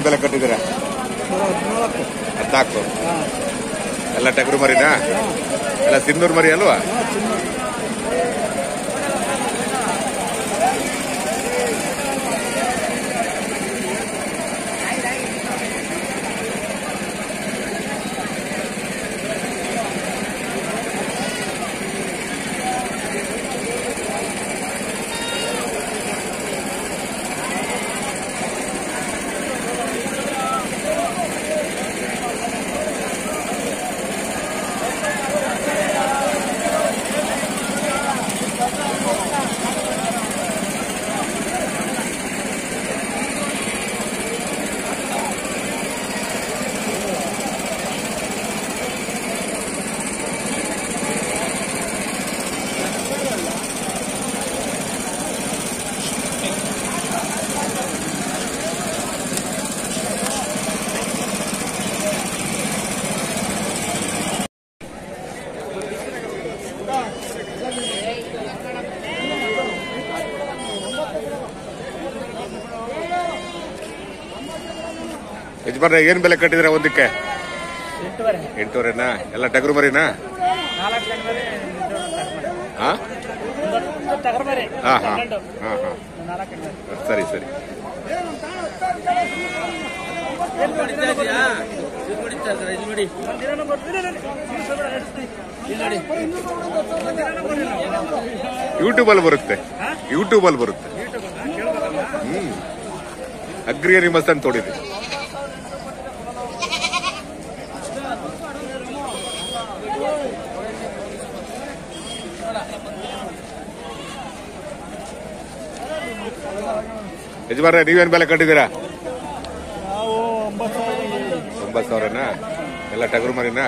ಏನ್ ಬೆಲೆ ಕಟ್ಟಿದ್ದೀರಾ? 14. ಎಲ್ಲ ಟಗರು ಮರಿನಾ? ಎಲ್ಲ ಸಿಂಧೂರ್ ಮರಿ ಅಲ್ವಾ? ಯಜಮಾನ್ರೆ ಏನ್ ಬೆಲೆ ಕಟ್ಟಿದಿರ ಒಂದಕ್ಕೆ? 8.5. ಎಲ್ಲ ಟಗರು ಮರಿನಾ? ಸರಿ ಸರಿ. ಯೂಟ್ಯೂಬಲ್ಲಿ ಬರುತ್ತೆ. ಅಗ್ರಿಯರಿ ಮಸ್ತ್ ಅಂತ ತೋಡಿದ್ವಿ. ಯಜಮಾನ್ರೆ ನೀವೇನ್ ಬೆಲೆ ಕಟ್ಟಿದ್ದೀರಾ? 9,000. ಎಲ್ಲ ಟಗರು ಮರಿನಾ?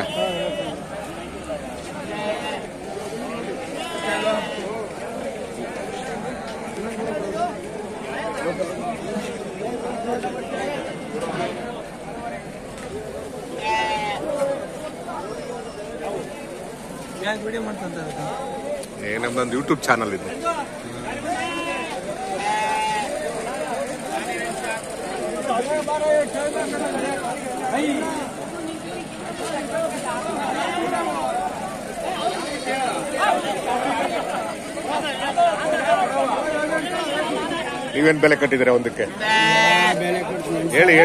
ನಮ್ದೊಂದು ಯೂಟ್ಯೂಬ್ ಚಾನಲ್ ಇದೆ. ನೀವೇನ್ ಬೆಲೆ ಕಟ್ಟಿದ್ದೀರಾ ಒಂದಕ್ಕೆ? ಹೇಳಿ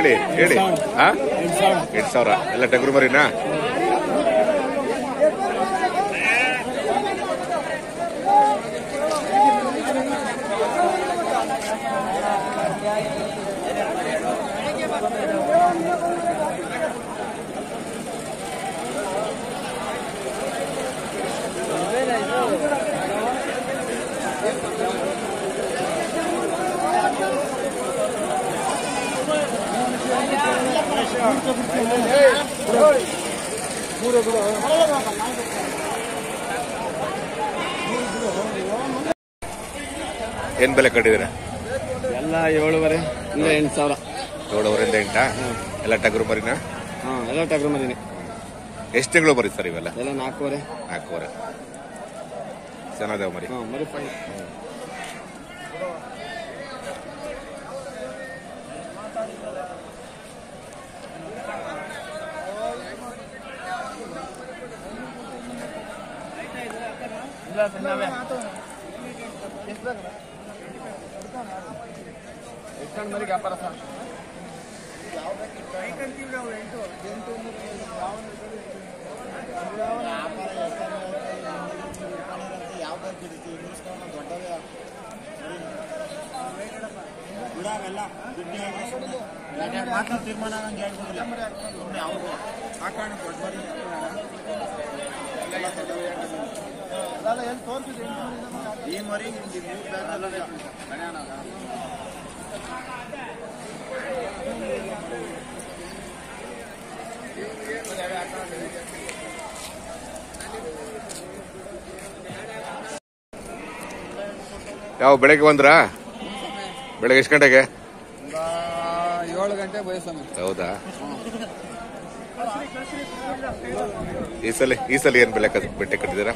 8,000. ಎಲ್ಲ ಟಗರು ಮರಿನಾ? ಏನ್ ಬೆಲೆ ಕಟ್ಟಿದ್ದೀರಾ? ಎಲ್ಲ 7.5 ಇಂದ 8,000. 7.5 ಇಂದ 8. ಎಲ್ಲ ಟಗರು ಮರಿನಾ? ಎಲ್ಲ ಟಗರು ಮರಿನೇ. ಎಷ್ಟು ತಿಂಗಳು ಮರಿ ಸರ್ ಇವೆಲ್ಲ? ಎಲ್ಲ 4.5. ಚೆನ್ನಾದವ ಮರಿ. ಮರಿ ಮರಿಗೆ ವ್ಯಾಪಾರ ಸರ್. ತೀರ್ಮಾನ ಆ ಕಾರಣ ಈ ಮರಿ ಯಾವ ಬೆಳಗ್ಗೆ ಬಂದ್ರಾ? ಬೆಳಗ್ಗೆ ಎಷ್ಟು ಗಂಟೆಗೆ? 7 ಗಂಟೆ ಬಯಸ್ವಾಮಿ. ಹೌದಾ? ಈ ಸಲ ಏನ್ ಬೆಲೆ ಬೆಟ್ಟೆ ಕಟ್ಟಿದ್ದೀರಾ?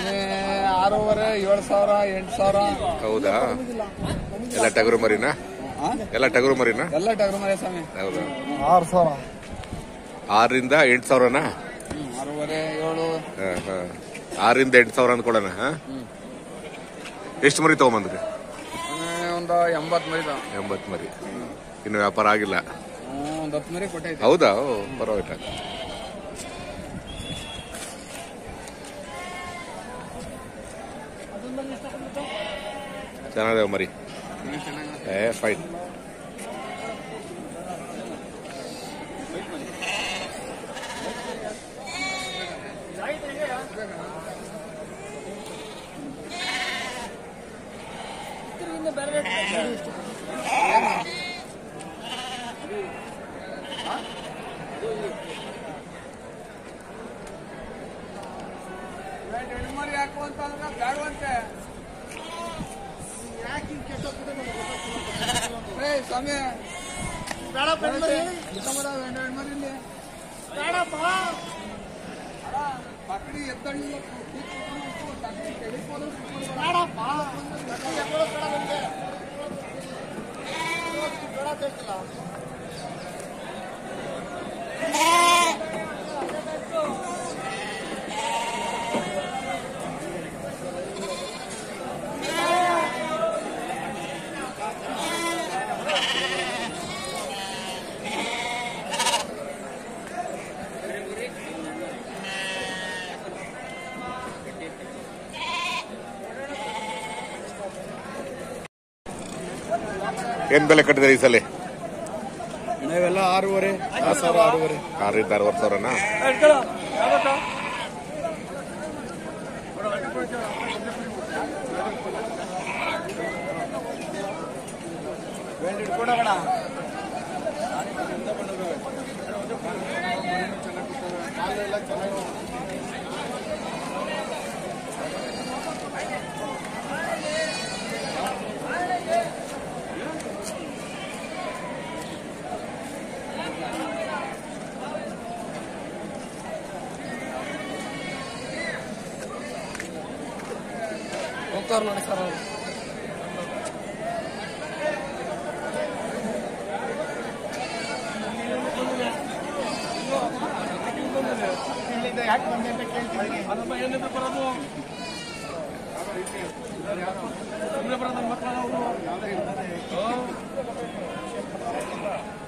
6.5, 7,000, 8,000. ಹೌದಾ? ಎಲ್ಲ ಟಗರು ಮರಿನಾ? ಎಲ್ಲ ಟಗರು ಮರಿನಾ? ಎಲ್ಲ ಟಗರು ಮರಿ ಸ್ವಾಮಿ. ಹೌದಾ? 6,000. 6ರಿಂದ 8,000ನಾ? 6.5, 7. 6ರಿಂದ 8,000 ಅಂದ್ಕೊಳ್ಳೋಣ. ಎಷ್ಟು ಮರಿ ತಗೊಂಬಂದ್ರಿ? ಒಂದು 80 ಮರಿ. 80 ಮರಿ. ಇನ್ನು ವ್ಯಾಪಾರ ಆಗಿಲ್ಲ? ಒಂದು 10 ಮರಿ ಕೊಟ್ಟೈತೆ. ಹೌದಾ? ಪರವಾಗಿಲ್ಲ. ಚೆನ್ನಾಗಿದೆ ಮರಿ. ಫೈನ್. ಸ್ವಾಮಿ ಪಕಡಿ ಎತ್ತಳ್ಳಿ ಏನ್ ಬೆಲೆ ಕಟ್ಟಿದ್ರೆ ಈ ಸಲ? ನಾವೆಲ್ಲ 6.5. 6,000. 6ರಿಂದ 60,000ನಾ? ಹೋಗ್ತಾವ್ರು ನೋಡಿ ಸರ್ ಅವರು. ಯಾಕೆ ಬಂದೆ ಅಂತ ಕೇಳ್ತೀನಿ. ಬರೋದು